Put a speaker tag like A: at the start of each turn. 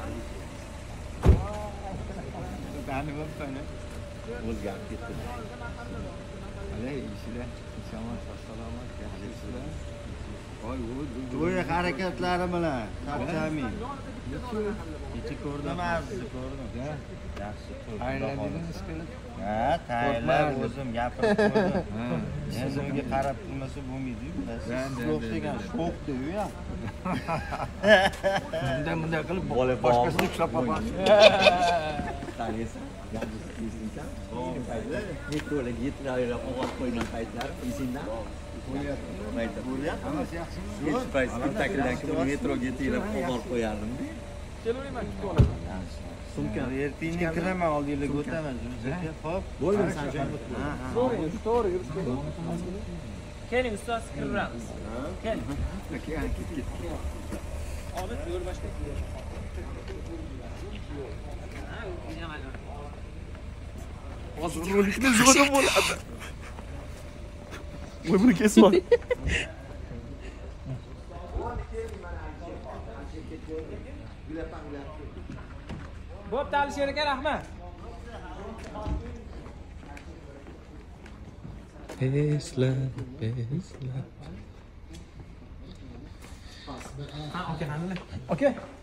A: Tani bo'ptimi? O'zgarib ketdi. Hali ishida inson salomat, yaxshilar. Voy, o'y harakatlari bilan Sabzami. Kecha ko'rdim, ko'rdim. Yaxshi ko'rdim. Aylanadingiz kelib. Ha, tayyorlab o'zim gapirib qo'ydim. Endi unga qarab turmasa bo'lmaydi-ku. Sho'x degan sho'xdi-yu ya. Bunday qilib boshqasini ushlab qolmoqchi. Taniysan? Metroga yetirib ovoz qo'ygan paytlar esingdan? Hammasi yaxshi. Hech payt spektakldan keyin metroga yetirib ovoz qo'yardim.
B: Kelaverman, kutib olaman.
A: Sumkani ertini kiraman oldinglarga o'taman. Xo'p.
C: Bo'ldi Sanjon.
B: To'g'ri, yurishga.
D: Keling, ustoz kiramiz. Keling.
A: Ket.
D: Obid, yo'l boshqa.
B: Hozir rolikni zo'rda bo'ladi. Voy, buni kesma.
D: Bo'pti, Alisher aka, rahmat.
C: Eslab.
D: Ha, aka, qanday? Aka.